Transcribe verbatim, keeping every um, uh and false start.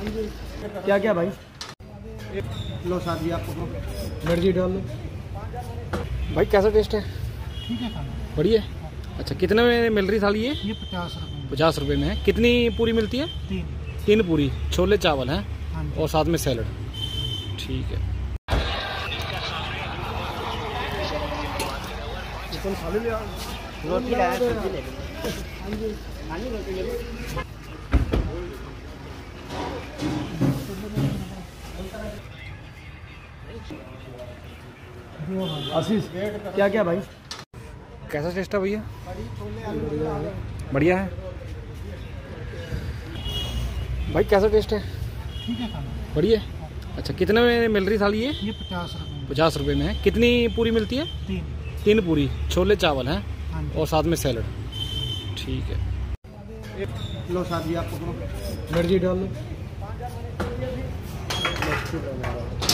क्या क्या भाई? लो साथ जी आपको मिर्ची डाल लो। भाई कैसा टेस्ट है? ठीक है खाना बढ़िया है। अच्छा कितने में मिल रही थाली ये? ये पचास रुपये पचास रुपये में है। कितनी पूरी मिलती है? तीन। तीन पूरी, छोले चावल हैं हाँ जी। और साथ में सैलड। ठीक है। रोटी लाया सब्जी ले आशीष क्या क्या भाई? कैसा टेस्ट है भैया? बढ़िया है। भाई कैसा टेस्ट है? ठीक है खाना बढ़िया है। अच्छा कितने में मिल रही थाली ये? ये पचास रुपये पचास रुपये में है। कितनी पूरी मिलती है? तीन। तीन पूरी, छोले चावल हैं हाँ जी। और साथ में सैलड। ठीक है। लो साथ जी आपको मिर्ची डाल लो।